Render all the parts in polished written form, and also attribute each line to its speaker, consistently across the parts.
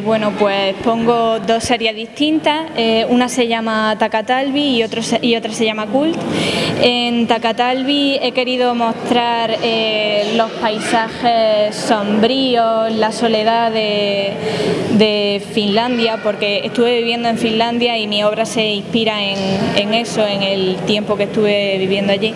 Speaker 1: Bueno, pues pongo dos series distintas, una se llama Tacatalbi y otra se llama Cult. En Tacatalbi he querido mostrar los paisajes sombríos, la soledad de Finlandia, porque estuve viviendo en Finlandia y mi obra se inspira en eso, en el tiempo que estuve viviendo allí.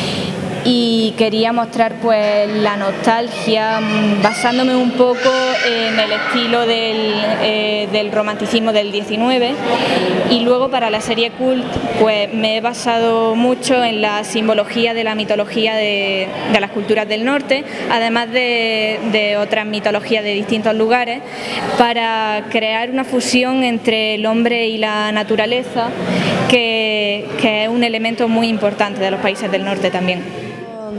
Speaker 1: Y quería mostrar pues la nostalgia, basándome un poco en el estilo del romanticismo del 19, y luego para la serie Cult pues me he basado mucho en la simbología de la mitología de las culturas del norte, además de otras mitologías de distintos lugares, para crear una fusión entre el hombre y la naturaleza, que es un elemento muy importante de los países del norte también.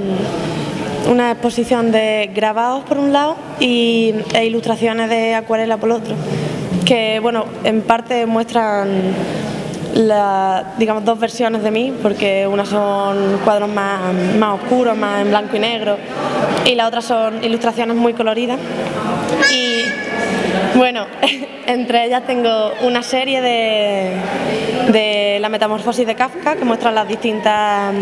Speaker 2: Una exposición de grabados por un lado e ilustraciones de acuarela por otro, que bueno, en parte muestran digamos, dos versiones de mí, porque unas son cuadros más oscuros, más en blanco y negro, y la otra son ilustraciones muy coloridas. Y bueno, entre ellas tengo una serie de la metamorfosis de Kafka, que muestra las distintas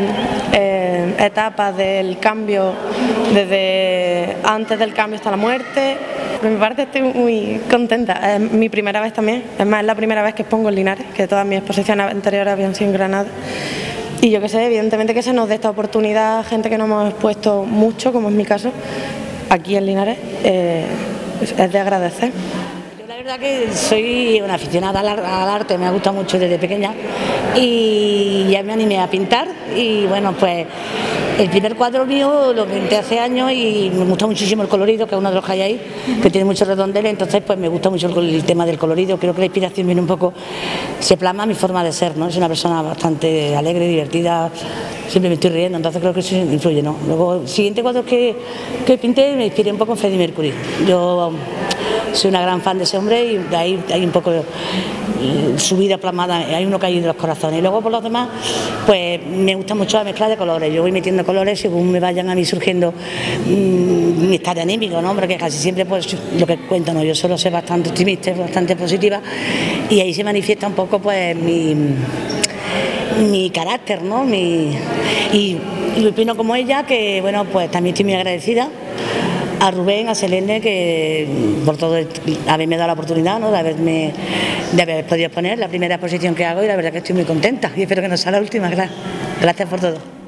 Speaker 2: etapas del cambio, desde antes del cambio hasta la muerte. Por mi parte estoy muy contenta, es mi primera vez también, es más, es la primera vez que expongo en Linares, que todas mis exposiciones anteriores habían sido en Granada. Y yo que sé, evidentemente que se nos dé esta oportunidad a gente que no hemos expuesto mucho, como es mi caso, aquí en Linares, es de agradecer.
Speaker 3: La verdad que soy una aficionada al arte, me ha gustado mucho desde pequeña y ya me animé a pintar. Y bueno, pues el primer cuadro mío lo pinté hace años y me gusta muchísimo el colorido, que es uno de los que hay ahí, que tiene muchos redondeles. Entonces pues me gusta mucho el tema del colorido. Creo que la inspiración viene un poco, se plasma mi forma de ser, ¿no? Soy una persona bastante alegre, divertida, siempre me estoy riendo, entonces creo que eso influye, ¿no? Luego, el siguiente cuadro que pinté me inspiré un poco en Freddie Mercury. Yo soy una gran fan de ese hombre y de ahí hay un poco su vida plasmada, hay uno que hay de los corazones. Y luego por los demás, pues me gusta mucho la mezcla de colores. Yo voy metiendo colores según me vayan a mí surgiendo mi estado anímico, ¿no? Porque casi siempre pues lo que cuento, ¿no? Yo suelo ser bastante optimista, bastante positiva, y ahí se manifiesta un poco pues mi carácter, ¿no? Y opino como ella, que bueno, pues también estoy muy agradecida a Rubén, a Selene, que por todo haberme dado la oportunidad, ¿no? de haber podido exponer la primera exposición que hago, y la verdad que estoy muy contenta y espero que no sea la última. Gracias por todo.